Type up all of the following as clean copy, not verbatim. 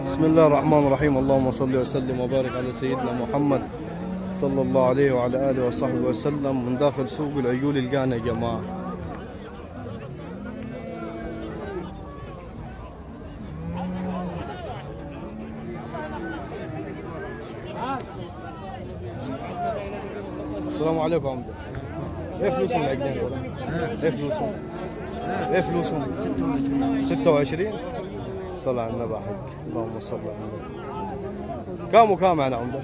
بسم الله الرحمن الرحيم. اللهم صل وسلم وبارك على سيدنا محمد صلى الله عليه وعلى آله وصحبه وسلم من داخل سوق العيول القانا يا جماعة. السلام عليكم عمدة. ايه فلوسهم العقدين دول؟ ايه فلوسهم؟ ايه فلوسهم؟ 26. صلى على النبي حق. اللهم صل على النبي. كام وكام يعني عمدة؟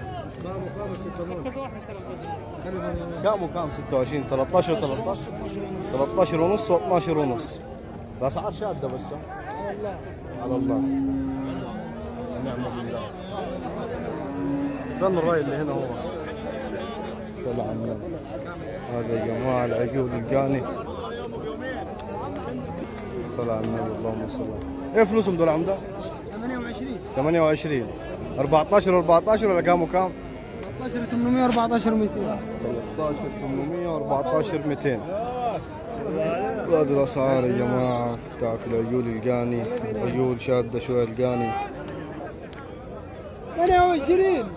كام وكام 26 13 13 ونص و12 ونص. الاسعار شاده بس على الله ونعم بالله. فين الراي اللي هنا هو؟ صلى على النبي. هذا يا جماعه العقول القاني. صلى على النبي. اللهم صل على النبي. ايه فلوسهم دول عمده؟ 28 14 و14 ولا كام وكام؟ 13 800 14 200. 13 800 و14 200. هذه الاسعار يا جماعه بتاعت العيول القاني. عيول شاده شويه القاني. 28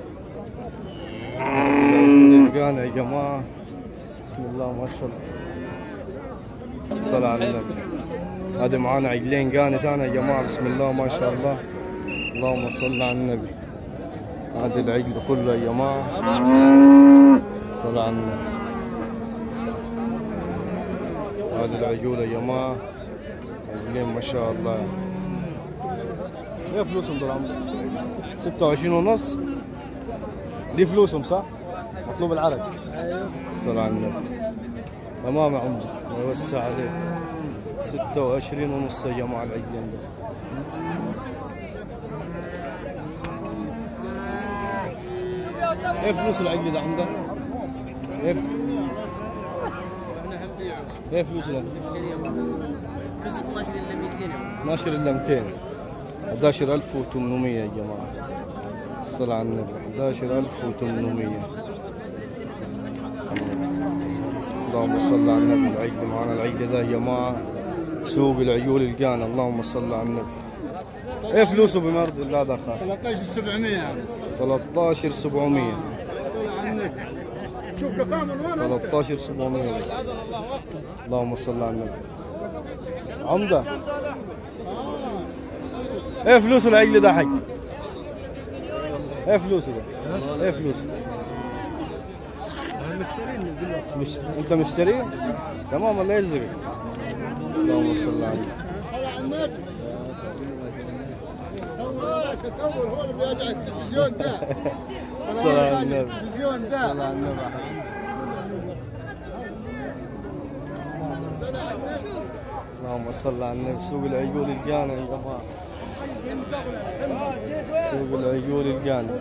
القاني يا جماعه. بسم الله ما شاء الله. صلى على النبي. هذه معانا عجلين قاني ثاني يا جماعه. بسم الله ما شاء الله. اللهم صل على النبي. هذا العجل كله يا جماعه. صلى على النبي. هذه العجول يا جماعه عجلين ما شاء الله. ايه فلوسهم دول عمرو؟ 26 ونص. دي فلوسهم صح؟ مطلوب العرق. ايوه. صلى على النبي. تمام يا عمرو الله يوسع عليك. 26 ونص يا جماعه العجلين دول. ايه فلوس العقل ده عندك؟ ايه فلوس ده؟ فلوس 12 الا 200. 12 الا 200. 11800 يا جماعه. الصلاة على النبي. 11800. اللهم صل على النبي. العقل معنا العقل ده يا جماعه سوق العيول القانا. اللهم صل على النبي. ايه فلوسه بمرض الله ده خاف؟ 13700. 13700. شوف كم من وين 13700. اللهم صل على النبي. عمده ايه فلوس العجل ده حق؟ ايه فلوسه ده؟ ايه فلوسه؟ انت مشتري؟ تمام الله يرزقك. اللهم صل على النبي. تصور هو اللي بيرجع التلفزيون ده. صلى على النبي. التلفزيون ده. صلى على النبي. اللهم صل على النبي. سوق العيول القانا يا جماعه. سوق العيول القانا.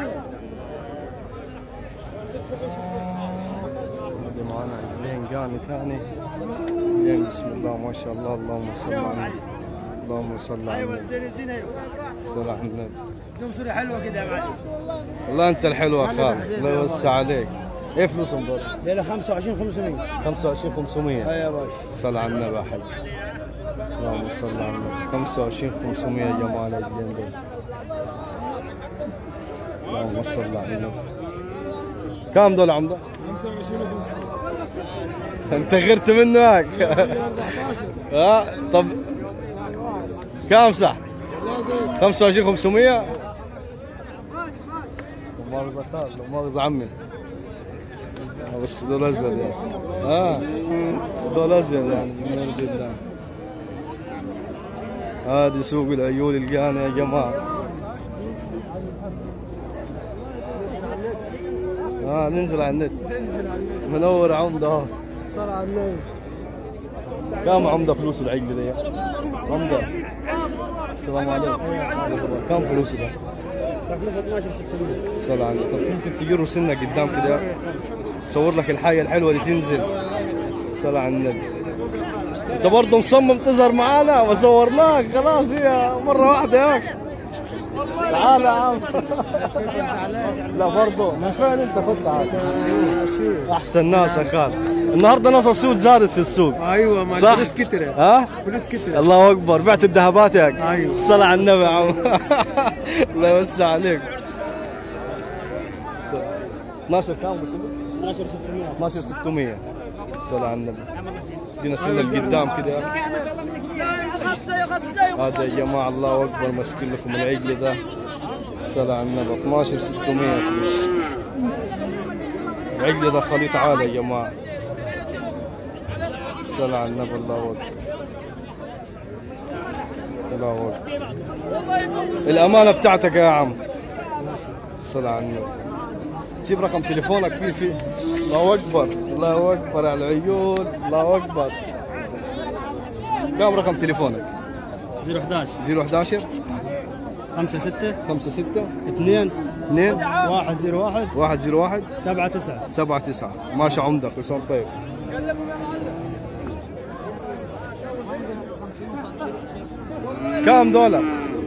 هذه معانا عجلين قاني ثاني. بسم الله ما شاء الله. اللهم صل على النبي. اللهم صل على النبي. صل على النبي. دوسري حلوه كده يا معلم. والله انت الحلوه خالد. الله يوسع عليك. ايه فلوسهم دول؟ ليله 25500. 25500. اي يا باشا. صل على النبي يا حي. اللهم صل على النبي. 25500 يا جماعه العجلين دول. اللهم صل على النبي. كم دول عمده؟ 25500. انت غرت منك. 14. طب كم صح؟ 25500. مؤاخذة عمي. بس دول ازيد يعني. دول ازيد يعني من الله. هذه سوق العيول القانا يا جماعة. ننزل على النت. منور عمدة اهو. الصلاة على النبي. كم عمدة فلوس العجل دي؟ عمدة. السلام عليكم. كم فلوس ده؟ فلوس 12600. الصلاة على النبي. ممكن تجر سنك قدام كده تصور لك الحاجة الحلوة دي تنزل. الصلاة على النبي. انت برضه مصمم تظهر معانا وصورناك خلاص هي مرة واحدة يا اخي. تعال يا عم. لا برضه من فين انت؟ خد تعال. احسن ناس يا خال. النهارده نص السود زادت في السوق. ايوه ما صح؟ فلوس كترت. ها؟ فلوس كترت. الله اكبر. بعت الذهبات ياك؟ ايوه. الصلاة على النبي يا عم. الله يوسع عليك. 12 كام قلت لي؟ 12600. 12600. الصلاة على النبي. ادينا سنة لقدام كده. هذا يا جماعة الله أكبر ماسكين لكم العجل ده. الصلاة على النبي. 12600 فلوس. العجل ده خليط عالي يا جماعة. الصلاة على النبي. الله أكبر. الله أكبر. الأمانة بتاعتك يا عم. الصلاة على النبي. سيب رقم تليفونك فيه. الله أكبر. الله أكبر على العيون. الله أكبر. كم رقم تليفونك؟ 011 011 56 56 2 2 101 101 79. 79. ماشي عمدك. كل سنة طيب. كم دولار؟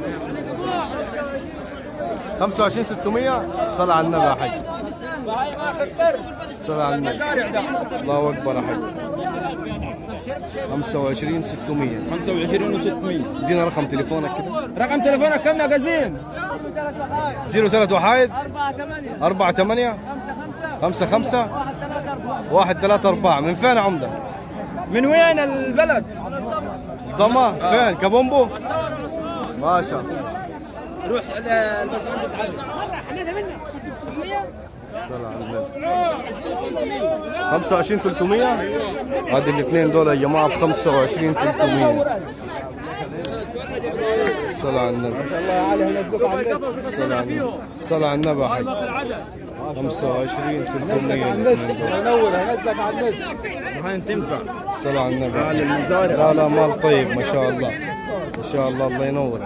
25600. صل على النبي يا حي. صل على النبي. الله اكبر يا حي. 25600. 25600. ادينا رقم تليفونك كده. رقم تليفونك كم يا قزيم؟ 031 48 55 134. من فين يا عمده؟ من وين البلد؟ ضمان. فين؟ كابومبو؟ ما شاء الله. روح الباشمهندس علي. 25300. هذه الاثنين دول يا جماعه ب 25300. صلى على النبي. صلى على النبي. صلى على النبي يا حي. 25300. نور هنزلك على النت. هاي تنفع. صلى على النبي. لا لا مال طيب ما شاء الله. ما شاء الله. الله ينور.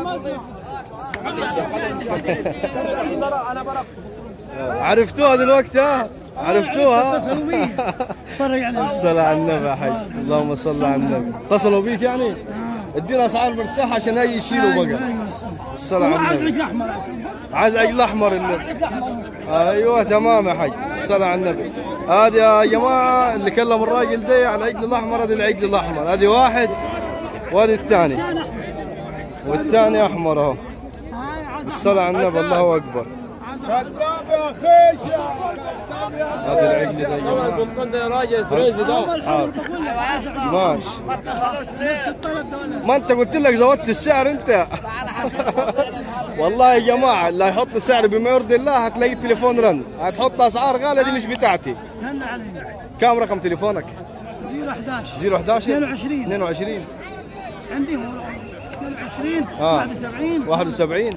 عرفتوها دلوقتي؟ ها؟ عرفتوها؟ فرق عليك. صلى على النبي يا حي. اللهم صل على النبي. اتصلوا بيك يعني؟ ادينا اسعار مرتاحه عشان هي يشيلوا بقى. الصلاة على النبي. عايز عقل احمر عشان بس. عايز عقل احمر النبي. ايوه تمام يا حي. الصلاة على النبي. هذه يا جماعه اللي كلم الراجل ده على العقل الاحمر. هذا العقل الاحمر. هذه واحد وهذه الثاني. والثاني احمر اهو. الصلاة على النبي. الله اكبر. هذا العقل ده يا جماعه. يا راجل فريزي ده. ماشي. ما انت قلت لك زودت السعر انت. والله يا جماعه اللي هيحط السعر بما يرضي الله هتلاقي التليفون رن. هتحط اسعار غاليه دي مش بتاعتي. كم رقم تليفونك؟ 011 011 22 22 عندي 22 71 71.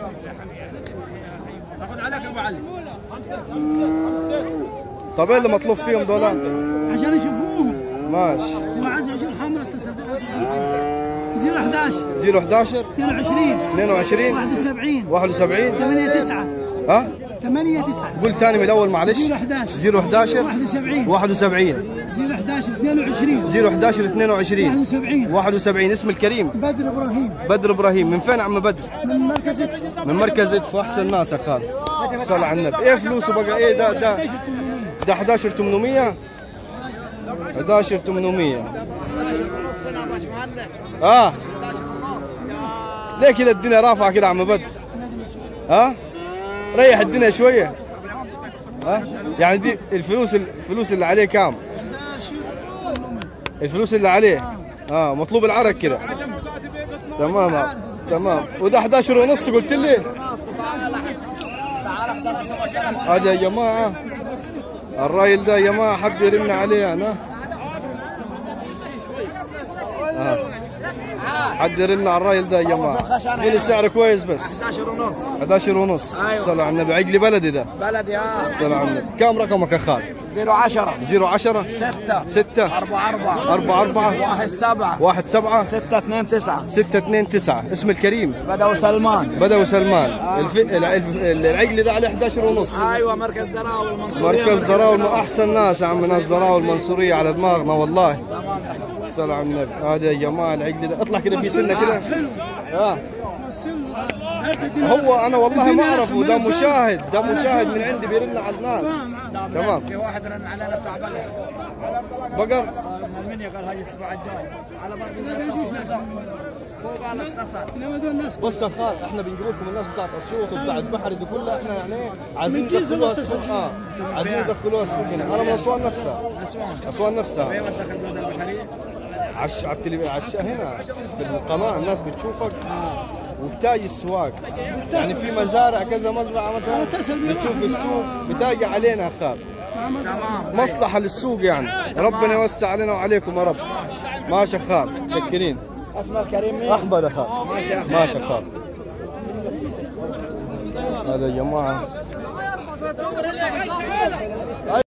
اخذ عليك ابو علي. طب ايه اللي مطلوب فيهم دول؟ عشان يشوفوهم. ماشي. وعايز عجول حمراء اتصل 011 011 22 22 71 71 8 9. ها؟ 8 9. قول ثاني من الاول معلش. 011 011 71 71 011 22 011 22 71 71. اسم الكريم بدر ابراهيم بدر ابراهيم. من فين عم بدر؟ من مركز من مركز ادفو. احسن ناس يا خال. صل على النبي. ايه فلوسه بقى؟ ايه ده 11800. 11800. ليه كده الدنيا رافعه كده عم بدر؟ ها؟ ريح الدنيا شويه. ها؟ يعني دي الفلوس اللي عليه كام؟ الفلوس اللي عليه مطلوب العرق كده. تمام تمام. وده 11 ونص قلت لي. هذا يا جماعه الراجل ده يا جماعه حد يرن عليه انا. حد يرن على الراجل ده يا جماعه. اديني السعر كويس بس. 11 ونص. 11 ونص. صلى على النبي. عقلي بلدي ده. بلدي صلى على النبي. كم رقمك يا خال؟ 010 010 6 44 17 629 629. اسم الكريم بدوي سلمان. بدوي سلمان. العقل ده عليه 11 ونص. ايوه مركز دراوي المنصوريه. مركز دراوي. احسن ناس يا عم. ناس دراوي المنصوريه على دماغنا والله. صلى على النبي. هذا يا جماعه العقل ده. اطلع كده في سنه كده. هو انا والله ما اعرفه، ده مشاهد من عندي بيرن على الناس. تمام. في واحد رن علينا بتاع بقر من المنيا قال هاي الاسبوع الجاي على برضه هو قال اتصل. بص يا خال، احنا بنجيب لكم الناس بتاعت اسيوط وبتاعت بحري دي كلها، احنا يعني عايزين ندخلوها السوق. عايزين ندخلوها السوق هنا. انا من اسوان نفسها. اسوان نفسها. ايوه دخل بلد البحريه. على هنا في القناه الناس بتشوفك وبتاجي السواق، يعني في مزارع كذا مزرعه مثلا بتشوف السوق بتاجي علينا يا خال. مصلحه للسوق يعني. ربنا يوسع علينا وعليكم يا رب. ماشي يا خال، متشكرين. اسمه الكريم مين؟ احمد يا خال. ماشي يا خال. هذا يا جماعه